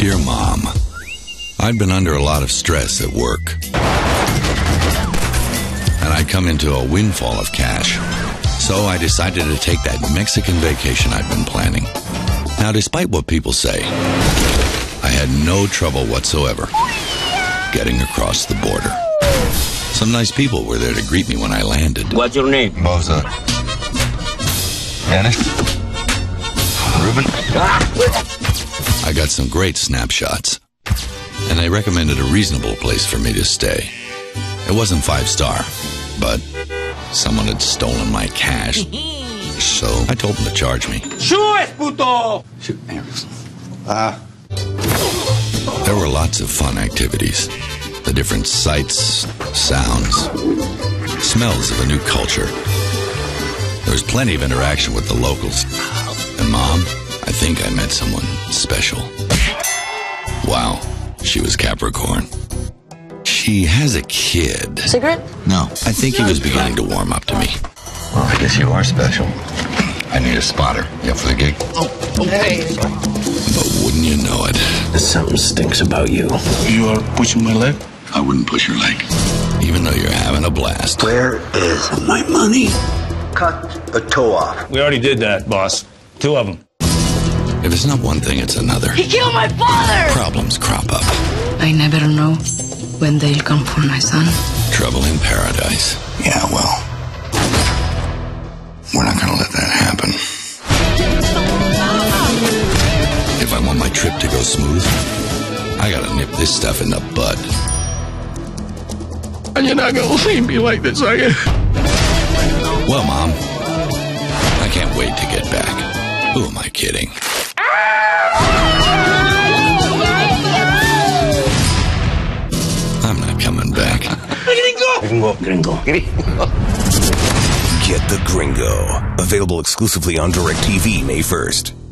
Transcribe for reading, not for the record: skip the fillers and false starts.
Dear Mom, I'd been under a lot of stress at work, and I'd come into a windfall of cash. So I decided to take that Mexican vacation I'd been planning. Now, despite what people say, I had no trouble whatsoever getting across the border. Some nice people were there to greet me when I landed. What's your name? Moza. Spanish? Ruben? I got some great snapshots, and they recommended a reasonable place for me to stay. It wasn't 5-star, but someone had stolen my cash, so I told them to charge me. ¡Shoot, puto! Shoot, There were lots of fun activities. The different sights, sounds, smells of a new culture. There was plenty of interaction with the locals. And Mom, I think I met someone special. Wow, she was Capricorn. She has a kid. Cigarette? No, I think he was beginning to warm up to me. Well, I guess you are special. I need a spotter. You up for the gig? Oh, hey. But wouldn't you know it? Something stinks about you. You are pushing my leg? I wouldn't push your leg, even though you're having a blast. Where is my money? Cut a toe off. We already did that, boss. 2 of them. If it's not one thing, it's another. He killed my father! Problems crop up. I never know when they'll come for my son. Trouble in paradise. Yeah, well, we're not gonna let that happen. If I want my trip to go smooth, I gotta nip this stuff in the bud. And you're not gonna leave me like this, are you? Well, Mom, I can't wait to get back. Who am I kidding? I'm not coming back. Gringo. Get the Gringo. Available exclusively on DirecTV May 1st.